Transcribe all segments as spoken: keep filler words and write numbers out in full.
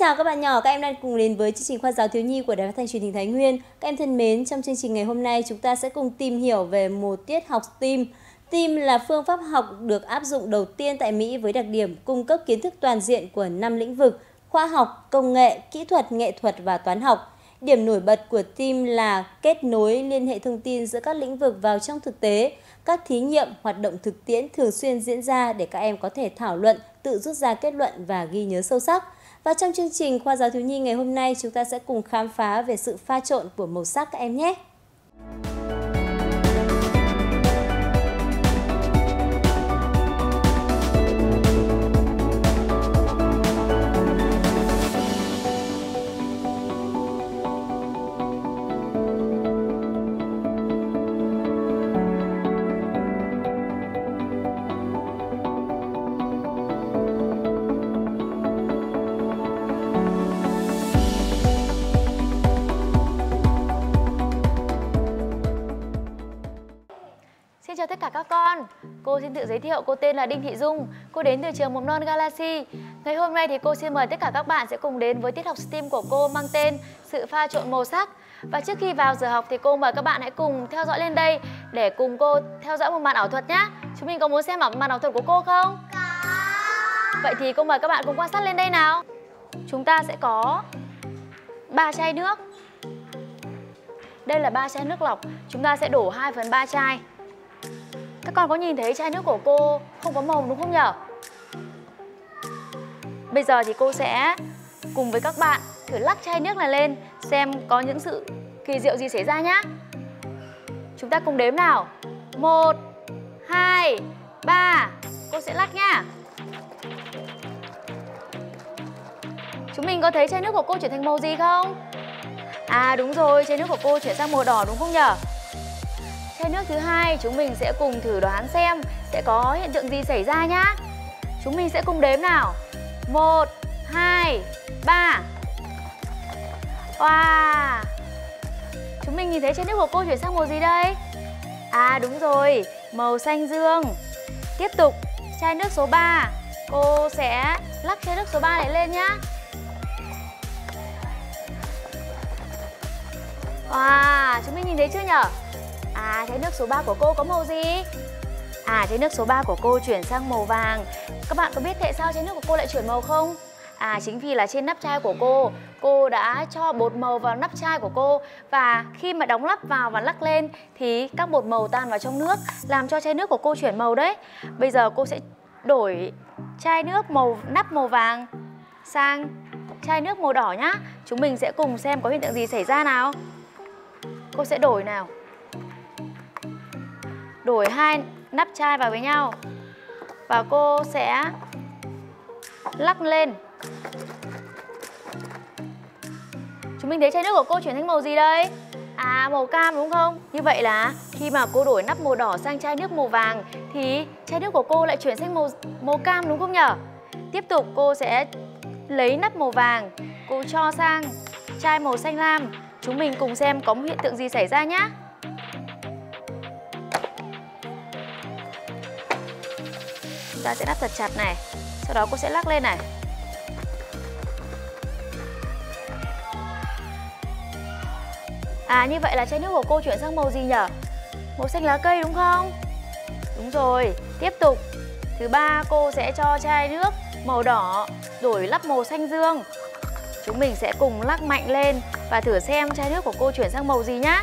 chào các bạn nhỏ, các em đang cùng đến với chương trình Khoa giáo thiếu nhi của Đài Phát thanh Truyền hình Thái Nguyên. Các em thân mến, trong chương trình ngày hôm nay chúng ta sẽ cùng tìm hiểu về một tiết học STEAM. STEAM là phương pháp học được áp dụng đầu tiên tại Mỹ với đặc điểm cung cấp kiến thức toàn diện của năm lĩnh vực: khoa học, công nghệ, kỹ thuật, nghệ thuật và toán học. Điểm nổi bật của STEAM là kết nối liên hệ thông tin giữa các lĩnh vực vào trong thực tế. Các thí nghiệm, hoạt động thực tiễn thường xuyên diễn ra để các em có thể thảo luận, tự rút ra kết luận và ghi nhớ sâu sắc. Và trong chương trình Khoa giáo thiếu nhi ngày hôm nay, chúng ta sẽ cùng khám phá về sự pha trộn của màu sắc các em nhé! Xin chào tất cả các con. Cô xin tự giới thiệu, cô tên là Đinh Thị Dung. Cô đến từ trường mầm non Galaxy. Ngày hôm nay thì cô xin mời tất cả các bạn sẽ cùng đến với tiết học STEAM của cô mang tên sự pha trộn màu sắc. Và trước khi vào giờ học thì cô mời các bạn hãy cùng theo dõi lên đây để cùng cô theo dõi một màn ảo thuật nhé. Chúng mình có muốn xem màn ảo thuật của cô không? Có. Vậy thì cô mời các bạn cùng quan sát lên đây nào. Chúng ta sẽ có ba chai nước. Đây là ba chai nước lọc. Chúng ta sẽ đổ hai phần ba chai. Các con có nhìn thấy chai nước của cô không có màu đúng không nhỉ? Bây giờ thì cô sẽ cùng với các bạn thử lắc chai nước này lên xem có những sự kỳ diệu gì xảy ra nhé. Chúng ta cùng đếm nào. Một, hai, ba. Cô sẽ lắc nha. Chúng mình có thấy chai nước của cô chuyển thành màu gì không? À đúng rồi, chai nước của cô chuyển sang màu đỏ đúng không nhỉ? Chai nước thứ hai chúng mình sẽ cùng thử đoán xem sẽ có hiện tượng gì xảy ra nhá. Chúng mình sẽ cùng đếm nào. Một, hai, ba. Wow. Chúng mình nhìn thấy chai nước của cô chuyển sang màu gì đây? À đúng rồi, màu xanh dương. Tiếp tục, chai nước số ba. Cô sẽ lắc chai nước số ba này lên nhá. Wow, chúng mình nhìn thấy chưa nhở? À, chai nước số ba của cô có màu gì? À, chai nước số ba của cô chuyển sang màu vàng. Các bạn có biết tại sao chai nước của cô lại chuyển màu không? À, chính vì là trên nắp chai của cô, cô đã cho bột màu vào nắp chai của cô. Và khi mà đóng nắp vào và lắc lên thì các bột màu tan vào trong nước, làm cho chai nước của cô chuyển màu đấy. Bây giờ cô sẽ đổi chai nước màu nắp màu vàng sang chai nước màu đỏ nhá. Chúng mình sẽ cùng xem có hiện tượng gì xảy ra nào. Cô sẽ đổi nào. Đổi hai nắp chai vào với nhau. Và cô sẽ lắc lên. Chúng mình thấy chai nước của cô chuyển thành màu gì đây? À, màu cam đúng không? Như vậy là khi mà cô đổi nắp màu đỏ sang chai nước màu vàng thì chai nước của cô lại chuyển sang màu, màu cam đúng không nhở? Tiếp tục cô sẽ lấy nắp màu vàng, cô cho sang chai màu xanh lam. Chúng mình cùng xem có một hiện tượng gì xảy ra nhá. Chúng ta sẽ nắp thật chặt này. Sau đó cô sẽ lắc lên này. À như vậy là chai nước của cô chuyển sang màu gì nhỉ? Màu xanh lá cây đúng không? Đúng rồi. Tiếp tục, thứ ba cô sẽ cho chai nước màu đỏ đổi lắp màu xanh dương. Chúng mình sẽ cùng lắc mạnh lên và thử xem chai nước của cô chuyển sang màu gì nhá.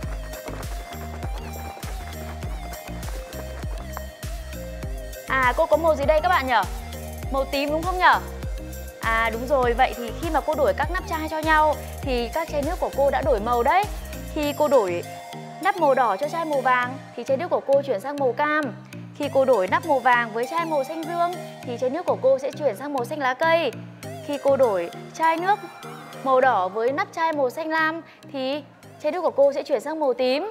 À, cô có màu gì đây các bạn nhỉ? Màu tím đúng không nhỉ? À đúng rồi, vậy thì khi mà cô đổi các nắp chai cho nhau thì các chai nước của cô đã đổi màu đấy. Khi cô đổi nắp màu đỏ cho chai màu vàng thì chai nước của cô chuyển sang màu cam. Khi cô đổi nắp màu vàng với chai màu xanh dương thì chai nước của cô sẽ chuyển sang màu xanh lá cây. Khi cô đổi chai nước màu đỏ với nắp chai màu xanh lam thì chai nước của cô sẽ chuyển sang màu tím.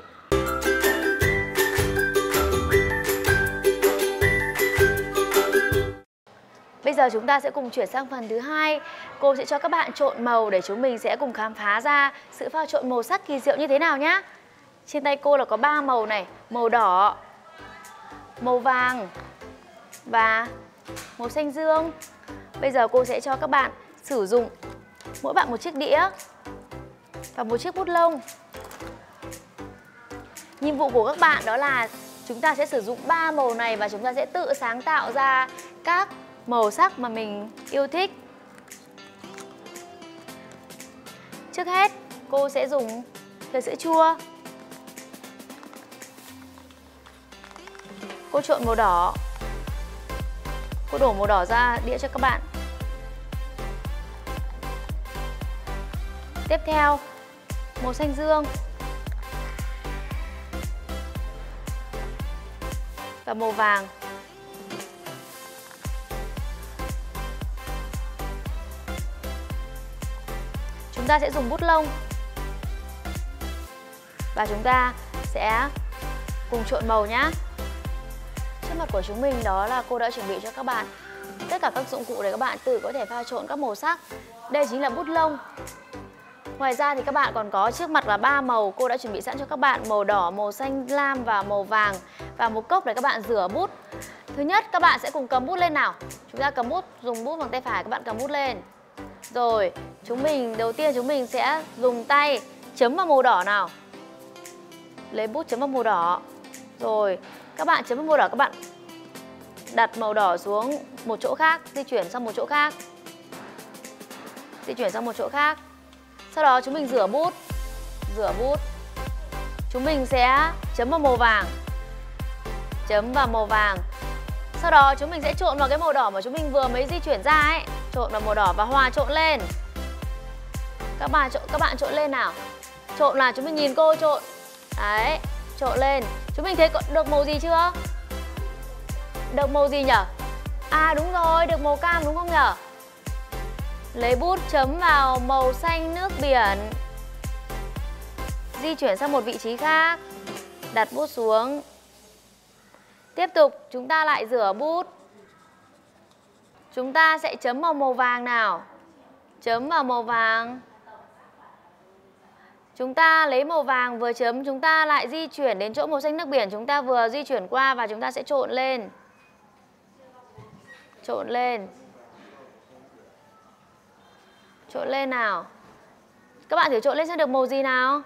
Bây giờ chúng ta sẽ cùng chuyển sang phần thứ hai. Cô sẽ cho các bạn trộn màu để chúng mình sẽ cùng khám phá ra sự pha trộn màu sắc kỳ diệu như thế nào nhá. Trên tay cô là có ba màu này, màu đỏ, màu vàng và màu xanh dương. Bây giờ cô sẽ cho các bạn sử dụng Mỗi bạn một chiếc đĩa và một chiếc bút lông. Nhiệm vụ của các bạn đó là chúng ta sẽ sử dụng ba màu này và chúng ta sẽ tự sáng tạo ra các màu sắc mà mình yêu thích. Trước hết, cô sẽ dùng thìa sữa chua. Cô trộn màu đỏ. Cô đổ màu đỏ ra đĩa cho các bạn. Tiếp theo, màu xanh dương và màu vàng. Chúng ta sẽ dùng bút lông và chúng ta sẽ cùng trộn màu nhé. Trước mặt của chúng mình đó là cô đã chuẩn bị cho các bạn tất cả các dụng cụ để các bạn tự có thể pha trộn các màu sắc. Đây chính là bút lông. Ngoài ra thì các bạn còn có trước mặt là ba màu cô đã chuẩn bị sẵn cho các bạn: màu đỏ, màu xanh lam và màu vàng, và một cốc để các bạn rửa bút. Thứ nhất, các bạn sẽ cùng cầm bút lên nào. Chúng ta cầm bút, dùng bút bằng tay phải, các bạn cầm bút lên. Rồi, chúng mình đầu tiên chúng mình sẽ dùng tay chấm vào màu đỏ nào. Lấy bút chấm vào màu đỏ. Rồi, các bạn chấm vào màu đỏ, các bạn đặt màu đỏ xuống một chỗ khác, di chuyển sang một chỗ khác. Di chuyển sang một chỗ khác. Sau đó chúng mình rửa bút. Rửa bút. Chúng mình sẽ chấm vào màu vàng. Chấm vào màu vàng. Sau đó chúng mình sẽ trộn vào cái màu đỏ mà chúng mình vừa mới di chuyển ra ấy. Trộn vào màu đỏ và hòa trộn lên. Các bạn trộn, các bạn trộn lên nào. Trộn là chúng mình nhìn cô trộn. Đấy, trộn lên. Chúng mình thấy được màu gì chưa? Được màu gì nhở? À đúng rồi, được màu cam đúng không nhở? Lấy bút chấm vào màu xanh nước biển. Di chuyển sang một vị trí khác. Đặt bút xuống. Tiếp tục chúng ta lại rửa bút. Chúng ta sẽ chấm vào màu vàng nào. Chấm vào màu vàng. Chúng ta lấy màu vàng vừa chấm, chúng ta lại di chuyển đến chỗ màu xanh nước biển chúng ta vừa di chuyển qua và chúng ta sẽ trộn lên. Trộn lên. Trộn lên nào. Các bạn thử trộn lên xem được màu gì nào.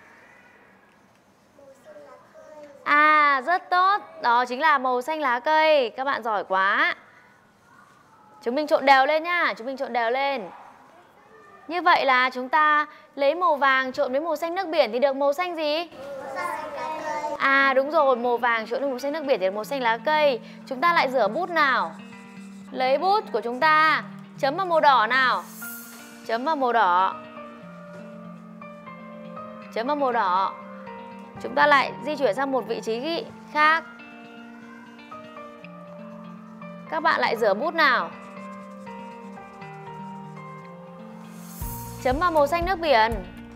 À, rất tốt. Đó chính là màu xanh lá cây. Các bạn giỏi quá. Chúng mình trộn đều lên nhá. Chúng mình trộn đều lên. Như vậy là chúng ta lấy màu vàng trộn với màu xanh nước biển thì được màu xanh gì? À đúng rồi, màu vàng trộn với màu xanh nước biển thì được màu xanh lá cây. Chúng ta lại rửa bút nào. Lấy bút của chúng ta chấm vào màu đỏ nào. Chấm vào màu đỏ. Chấm vào màu đỏ. Chúng ta lại di chuyển sang một vị trí khác. Các bạn lại rửa bút nào. Chấm vào màu xanh nước biển.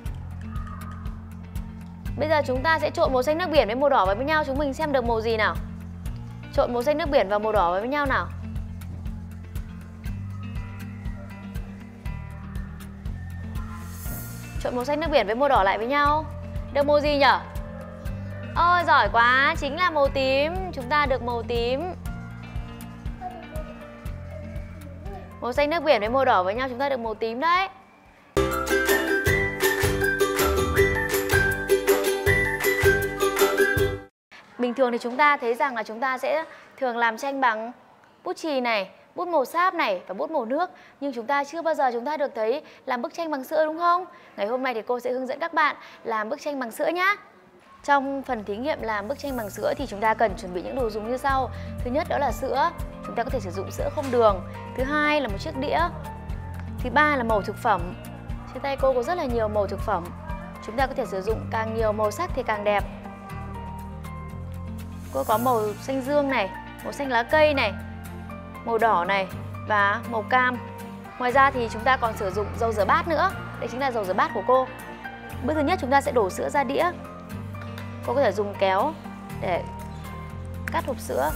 Bây giờ chúng ta sẽ trộn màu xanh nước biển với màu đỏ vào với nhau. Chúng mình xem được màu gì nào. Trộn màu xanh nước biển và màu đỏ vào với nhau nào. Trộn màu xanh nước biển với màu đỏ lại với nhau. Được màu gì nhở? Ôi giỏi quá, chính là màu tím. Chúng ta được màu tím. Màu xanh nước biển với màu đỏ với nhau chúng ta được màu tím đấy. Bình thường thì chúng ta thấy rằng là chúng ta sẽ thường làm tranh bằng bút chì này, bút màu sáp này và bút màu nước. Nhưng chúng ta chưa bao giờ chúng ta được thấy làm bức tranh bằng sữa đúng không? Ngày hôm nay thì cô sẽ hướng dẫn các bạn làm bức tranh bằng sữa nhé. Trong phần thí nghiệm làm bức tranh bằng sữa thì chúng ta cần chuẩn bị những đồ dùng như sau. Thứ nhất đó là sữa. Chúng ta có thể sử dụng sữa không đường. Thứ hai là một chiếc đĩa. Thứ ba là màu thực phẩm. Trên tay cô có rất là nhiều màu thực phẩm. Chúng ta có thể sử dụng càng nhiều màu sắc thì càng đẹp. Cô có màu xanh dương này, màu xanh lá cây này, màu đỏ này và màu cam. Ngoài ra thì chúng ta còn sử dụng dầu rửa bát nữa. Đây chính là dầu rửa bát của cô. Bước thứ nhất chúng ta sẽ đổ sữa ra đĩa. Cô có thể dùng kéo để cắt hộp sữa.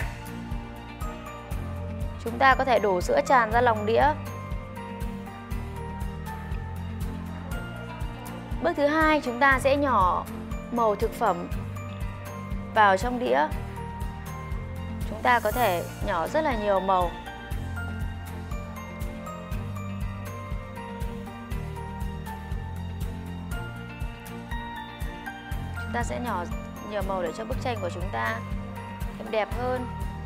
Chúng ta có thể đổ sữa tràn ra lòng đĩa. Bước thứ hai chúng ta sẽ nhỏ màu thực phẩm vào trong đĩa. Chúng ta có thể nhỏ rất là nhiều màu. chúng ta sẽ nhỏ nhiều màu để cho bức tranh của chúng ta thêm đẹp hơn.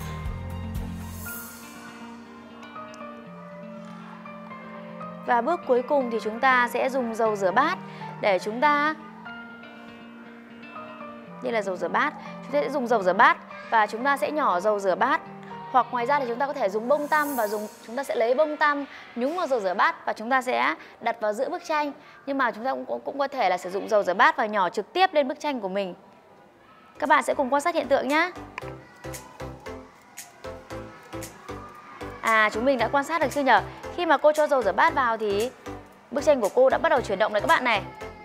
Và bước cuối cùng thì chúng ta sẽ dùng dầu rửa bát để chúng ta, như là dầu rửa bát, chúng ta sẽ dùng dầu rửa bát và chúng ta sẽ nhỏ dầu rửa bát. Hoặc ngoài ra thì chúng ta có thể dùng bông tăm và dùng chúng ta sẽ lấy bông tăm nhúng vào dầu rửa bát và chúng ta sẽ đặt vào giữa bức tranh. Nhưng mà chúng ta cũng cũng có thể là sử dụng dầu rửa bát và nhỏ trực tiếp lên bức tranh của mình. Các bạn sẽ cùng quan sát hiện tượng nhé. À, chúng mình đã quan sát được chưa nhở? Khi mà cô cho dầu rửa bát vào thì bức tranh của cô đã bắt đầu chuyển động đấy các bạn này.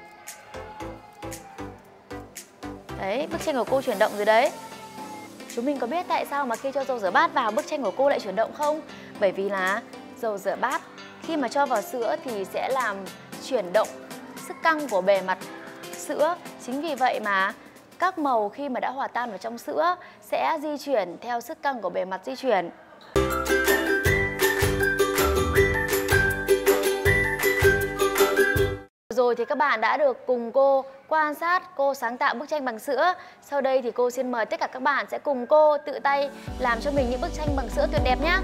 Đấy, bức tranh của cô chuyển động rồi đấy. Chúng mình có biết tại sao mà khi cho dầu rửa bát vào bức tranh của cô lại chuyển động không? Bởi vì là dầu rửa bát khi mà cho vào sữa thì sẽ làm chuyển động sức căng của bề mặt sữa. Chính vì vậy mà các màu khi mà đã hòa tan vào trong sữa sẽ di chuyển theo sức căng của bề mặt di chuyển. Rồi thì các bạn đã được cùng cô quan sát cô sáng tạo bức tranh bằng sữa. Sau đây thì cô xin mời tất cả các bạn sẽ cùng cô tự tay làm cho mình những bức tranh bằng sữa tuyệt đẹp nhé.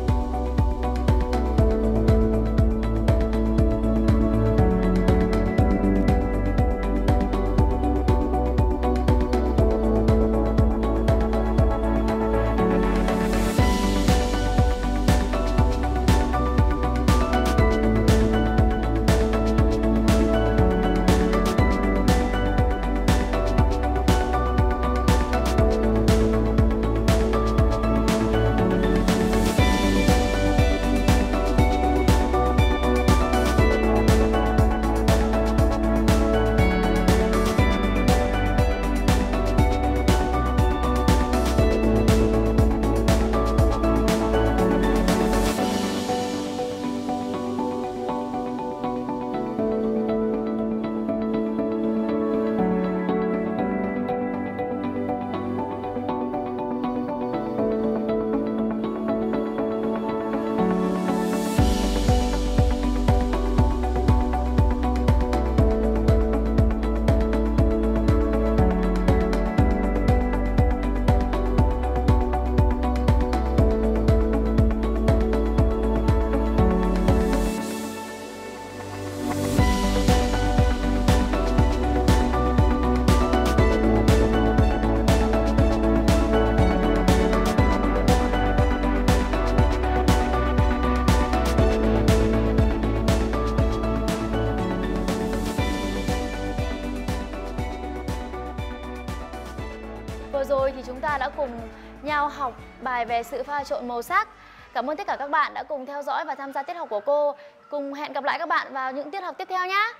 Vừa rồi thì chúng ta đã cùng nhau học bài về sự pha trộn màu sắc. Cảm ơn tất cả các bạn đã cùng theo dõi và tham gia tiết học của cô. Cùng hẹn gặp lại các bạn vào những tiết học tiếp theo nhé.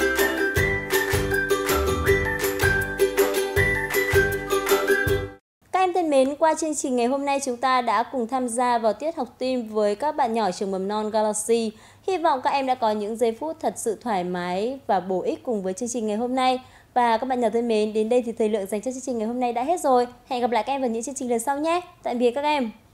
Các em thân mến, qua chương trình ngày hôm nay chúng ta đã cùng tham gia vào tiết học team với các bạn nhỏ trường mầm non Galaxy. Hy vọng các em đã có những giây phút thật sự thoải mái và bổ ích cùng với chương trình ngày hôm nay. Và các bạn nhỏ thân mến, đến đây thì thời lượng dành cho chương trình ngày hôm nay đã hết rồi. Hẹn gặp lại các em vào những chương trình lần sau nhé. Tạm biệt các em.